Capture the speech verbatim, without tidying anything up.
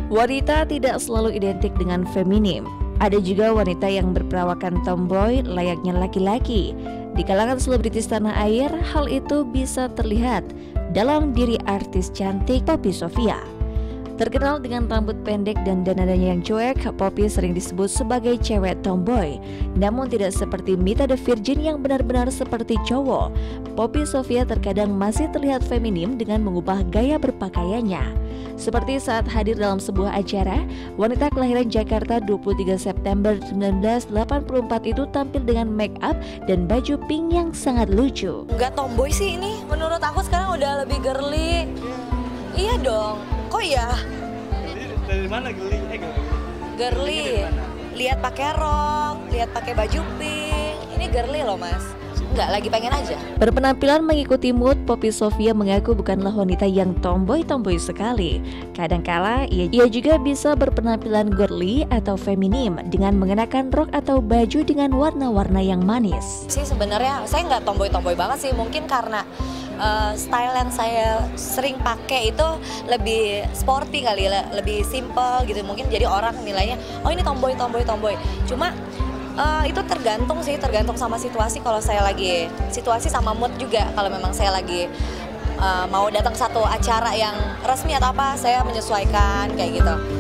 Wanita tidak selalu identik dengan feminim. Ada juga wanita yang berperawakan tomboy layaknya laki-laki. Di kalangan selebritis tanah air, hal itu bisa terlihat dalam diri artis cantik Poppy Sofia. Terkenal dengan rambut pendek dan dandanannya yang cuek, Poppy sering disebut sebagai cewek tomboy. Namun tidak seperti Mita the Virgin yang benar-benar seperti cowok. Poppy Sofia terkadang masih terlihat feminim dengan mengubah gaya berpakaiannya. Seperti saat hadir dalam sebuah acara, wanita kelahiran Jakarta dua puluh tiga September seribu sembilan ratus delapan puluh empat itu tampil dengan make up dan baju pink yang sangat lucu. Nggak tomboy sih ini, menurut aku sekarang udah lebih girly. Iya dong, kok ya? Dari mana girly? Eh, girly. Lihat pakai rok, lihat pakai baju pink. Ini girly loh mas. Nggak, lagi pengen aja. Berpenampilan mengikuti mood, Poppy Sofia mengaku bukanlah wanita yang tomboy-tomboy sekali. Kadangkala ia, ia juga bisa berpenampilan girly atau feminim dengan mengenakan rok atau baju dengan warna-warna yang manis. Sih sebenarnya saya nggak tomboy-tomboy banget sih, mungkin karena uh, style yang saya sering pakai itu lebih sporty kali, lebih simple gitu. Mungkin jadi orang nilainya, oh ini tomboy, tomboy, tomboy. Cuma Uh, itu tergantung sih, tergantung sama situasi. Kalau saya lagi situasi sama mood juga. Kalau memang saya lagi uh, mau datang satu acara yang resmi atau apa, saya menyesuaikan kayak gitu.